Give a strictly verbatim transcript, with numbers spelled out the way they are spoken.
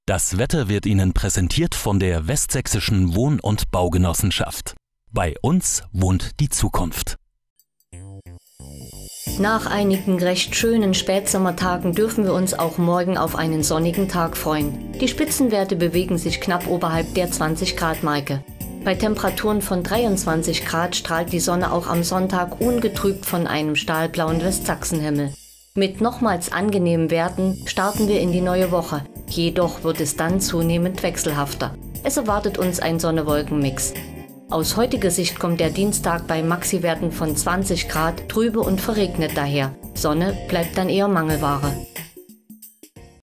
Das Wetter wird Ihnen präsentiert von der Westsächsischen Wohn- und Baugenossenschaft. Bei uns wohnt die Zukunft. Nach einigen recht schönen Spätsommertagen dürfen wir uns auch morgen auf einen sonnigen Tag freuen. Die Spitzenwerte bewegen sich knapp oberhalb der zwanzig Grad Marke. Bei Temperaturen von dreiundzwanzig Grad strahlt die Sonne auch am Sonntag ungetrübt von einem stahlblauen Westsachsenhimmel. Mit nochmals angenehmen Werten starten wir in die neue Woche. Jedoch wird es dann zunehmend wechselhafter. Es erwartet uns ein Sonne-Wolken-Mix. Aus heutiger Sicht kommt der Dienstag bei Maxiwerten von zwanzig Grad trübe und verregnet daher. Sonne bleibt dann eher Mangelware.